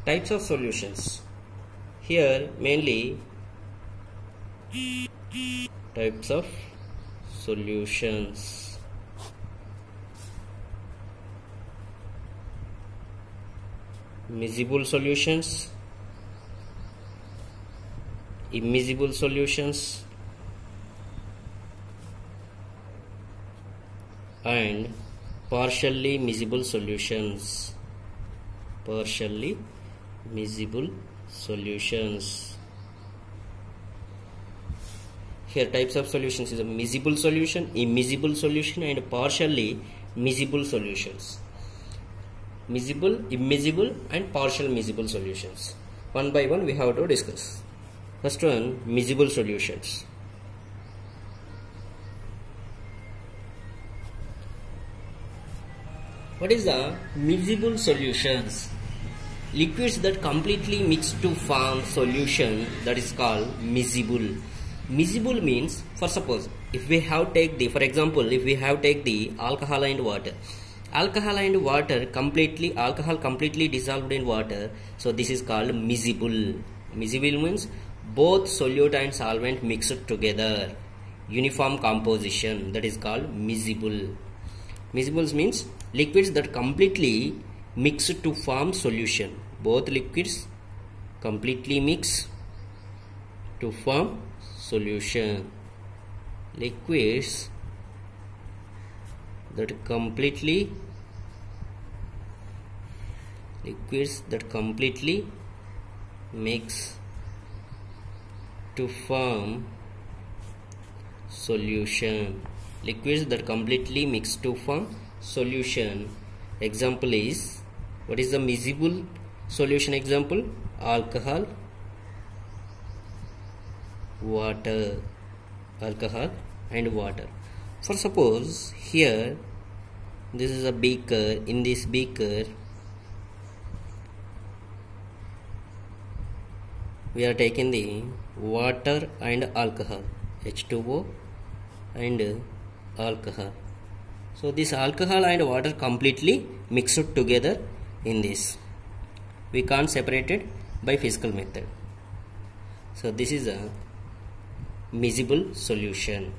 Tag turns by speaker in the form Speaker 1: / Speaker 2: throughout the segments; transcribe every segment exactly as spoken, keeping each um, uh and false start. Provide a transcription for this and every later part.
Speaker 1: Types of solutions. Here mainly types of solutions. Miscible solutions, immiscible solutions, and partially miscible solutions. Partially miscible solutions. Here types of solutions is a miscible solution, immiscible solution, and partially miscible solutions. Miscible, immiscible, and partial miscible solutions. One by one we have to discuss. First one, miscible solutions. What is the miscible solutions? Liquids that completely mix to form solution, that is called miscible. Miscible means, for suppose, if we have take the, for example, if we have take the alcohol and water. Alcohol and water completely, alcohol completely dissolved in water, so this is called miscible. Miscible means both solute and solvent mixed together, uniform composition, that is called miscible. Miscibles means liquids that completely mix to form solution. Both liquids completely mix to form solution. Liquids that completely liquids that completely mix to form solution. Liquids that completely mix to form solution. Example is, what is the miscible solution example? Alcohol, water. Alcohol and water. For suppose here this is a beaker. In this beaker we are taking the water and alcohol, H two O and alcohol. So this alcohol and water completely mixed together in this. We can't separate it by physical method. So this is a miscible solution.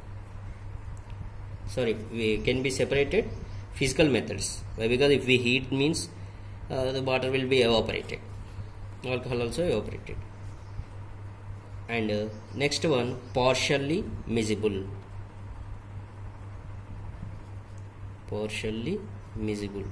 Speaker 1: Sorry, we can be separated physical methods. Why? Because if we heat means uh, the water will be evaporated, alcohol also evaporated. And uh, next one, partially miscible. Partially miscible.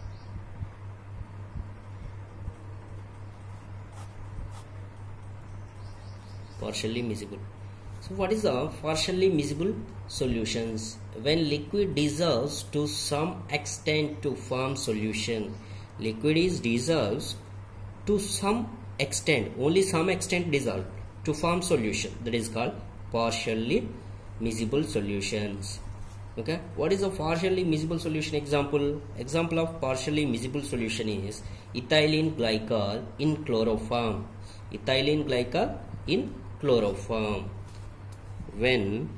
Speaker 1: Partially miscible. So what is the partially miscible solutions? When liquid dissolves to some extent to form solution. Liquid is dissolves to some extent, only some extent dissolved to form solution. That is called partially miscible solutions. Okay. What is a partially miscible solution example? Example of partially miscible solution is ethylene glycol in chloroform. Ethylene glycol in chloroform. When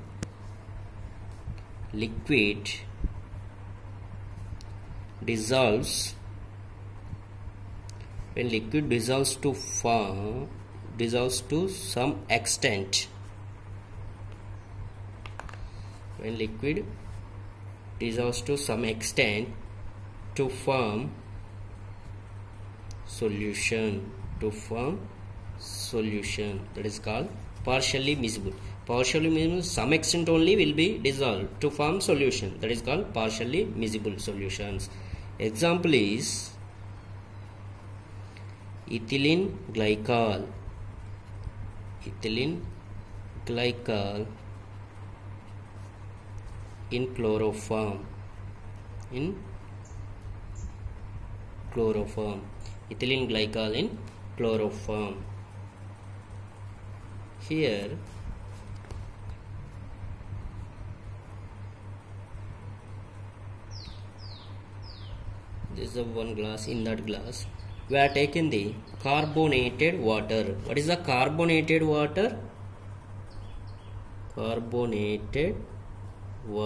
Speaker 1: liquid dissolves, when liquid dissolves to form, dissolves to some extent, when liquid dissolves to some extent to form solution, to form solution, that is called partially miscible. Partially miscible, some extent only will be dissolved to form solution, that is called partially miscible solutions. Example is ethylene glycol. Ethylene glycol in chloroform. In chloroform. Ethylene glycol in chloroform. Here this is the one glass. In that glass we are taking the carbonated water. What is the carbonated water? Carbonated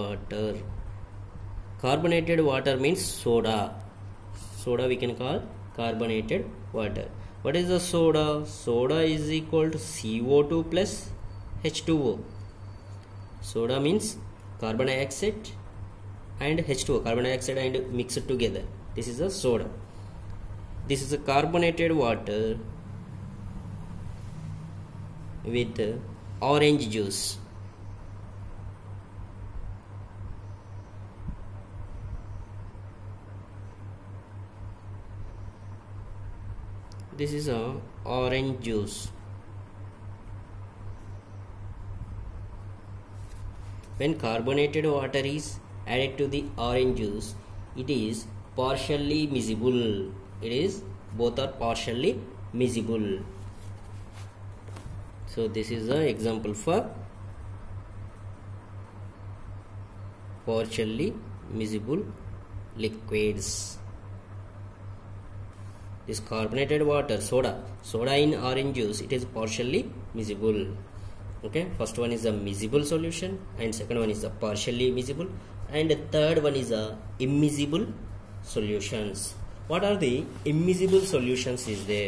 Speaker 1: water. Carbonated water means soda. Soda we can call carbonated water. What is the soda? Soda is equal to C O two plus H two O. Soda means carbon dioxide and H two O, carbon dioxide and mix it together. This is a soda. This is a carbonated water with orange juice. This is a orange juice. When carbonated water is added to the orange juice, it is partially miscible. It is both are partially miscible. So this is an example for partially miscible liquids. This carbonated water, soda, soda in orange juice, it is partially miscible. Okay, first one is a miscible solution, and second one is a partially miscible, and the third one is a immiscible solutions. What are the immiscible solutions is there?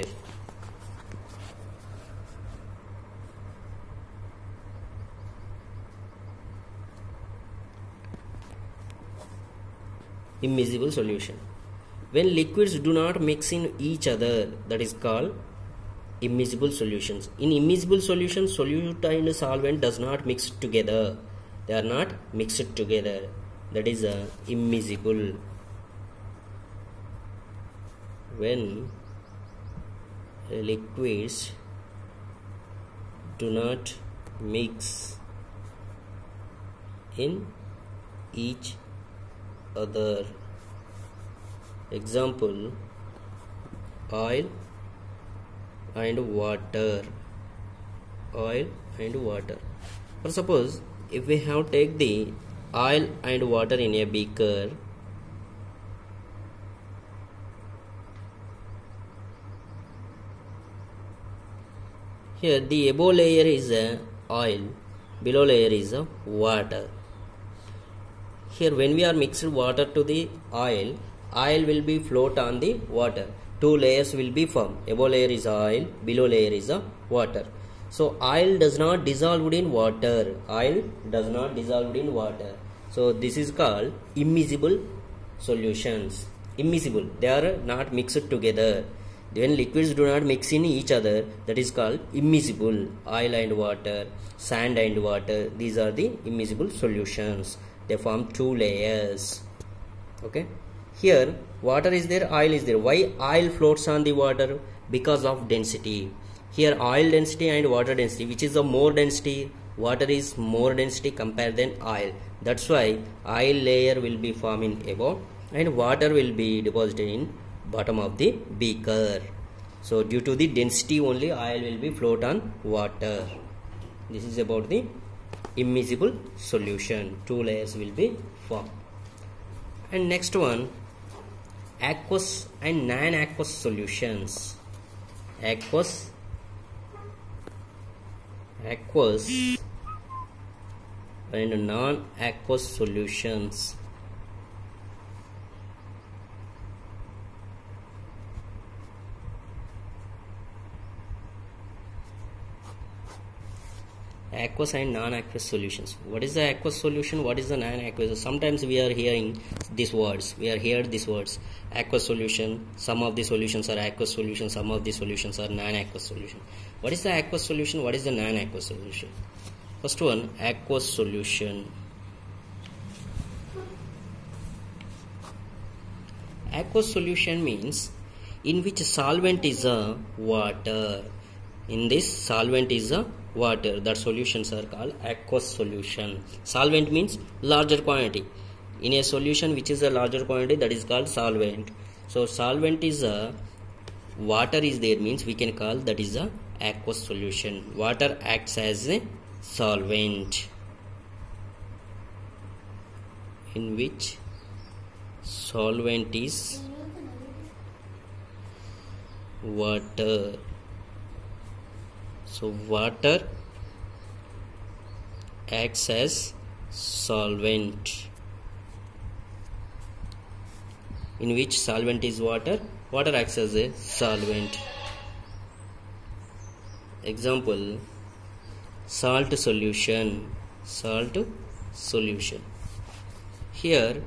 Speaker 1: Immiscible solution. When liquids do not mix in each other, that is called immiscible solutions. In immiscible solutions, solute and solvent does not mix together. They are not mixed together. That is a immiscible. When liquids do not mix in each other. Example, oil and water. Oil and water. For suppose if we have take the oil and water in a beaker, here the above layer is a oil, below layer is a water. Here when we are mixed water to the oil, oil will be float on the water. Two layers will be formed. Above layer is oil, below layer is a water. So oil does not dissolve in water. Oil does not dissolve in water. So this is called immiscible solutions. Immiscible. They are not mixed together. When liquids do not mix in each other, that is called immiscible. Oil and water, sand and water. These are the immiscible solutions. They form two layers. Okay. Here water is there, oil is there. Why oil floats on the water? Because of density. Here oil density and water density, which is the more density? Water is more density compared than oil. That's why oil layer will be forming above and water will be deposited in bottom of the beaker. So due to the density only, oil will be float on water. This is about the immiscible solution. Two layers will be formed. And next one, aqueous and non-aqueous solutions. Aqueous, aqueous and non-aqueous solutions. Aqueous and non-aqueous solutions. What is the aqueous solution? What is the non-aqueous? Sometimes we are hearing these words. We are heard these words. Aqueous solution. Some of the solutions are aqueous solutions. Some of the solutions are non-aqueous solution. What is the aqueous solution? What is the non-aqueous solution? First one, aqueous solution. Aqueous solution means in which solvent is a water. In this solvent is a water. That solutions are called aqueous solution. Solvent means larger quantity. In a solution which is a larger quantity, that is called solvent. So solvent is a water is there means we can call that is a aqueous solution. Water acts as a solvent in which solvent is water. So water acts as solvent in which solvent is water water acts as a solvent. Example, salt solution. Salt solution. Here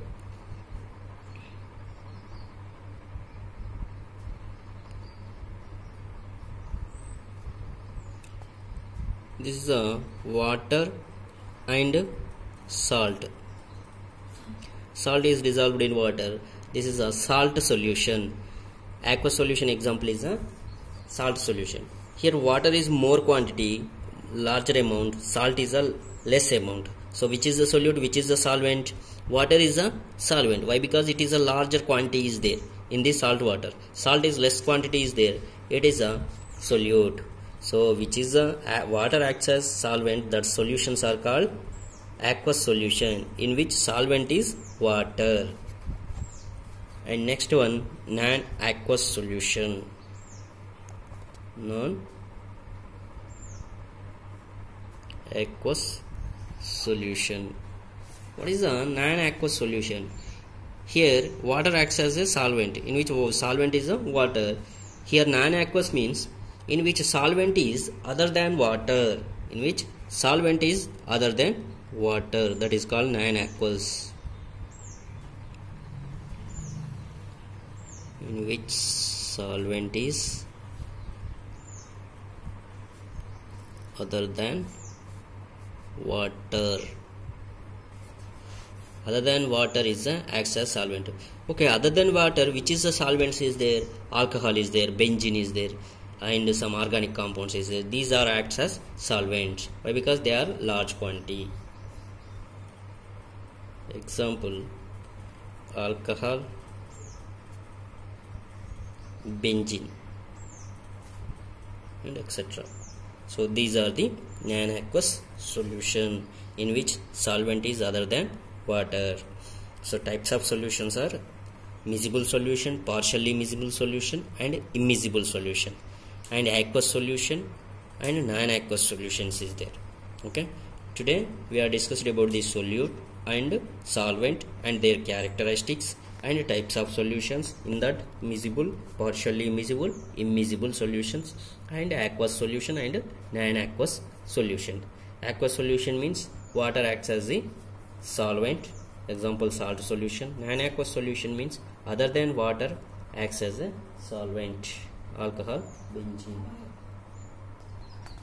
Speaker 1: this is a water and salt. Salt is dissolved in water. This is a salt solution. Aqueous solution example is a salt solution. Here water is more quantity, larger amount. Salt is a less amount. So which is the solute, which is the solvent? Water is a solvent. Why? Because it is a larger quantity is there in the salt water. Salt is less quantity is there. It is a solute. So which is a water acts as solvent. That solutions are called aqueous solution, in which solvent is water. And next one, non-aqueous solution. Non-aqueous solution. What is a non-aqueous solution? Here water acts as a solvent, in which solvent is a water. Here non-aqueous means in which solvent is other than water. In which solvent is other than water. That is called non-aqueous. In which solvent is other than water. Other than water is a acts as solvent. Okay, other than water, which is the solvents is there? Alcohol is there, benzene is there, and some organic compounds is there. These are acts as solvents. Why? Because they are large quantity. Example, alcohol, benzene, and et cetera. So these are the non-aqueous solution, in which solvent is other than water. So types of solutions are miscible solution, partially miscible solution, and immiscible solution, and aqueous solution and non-aqueous solutions is there. Okay, today we are discussed about the solute and solvent and their characteristics and types of solutions, in that miscible, partially miscible, immiscible solutions, and aqueous solution and non-aqueous solution. Aqueous solution means water acts as the solvent, example salt solution. Non-aqueous solution means other than water acts as a solvent, alcohol, benzene.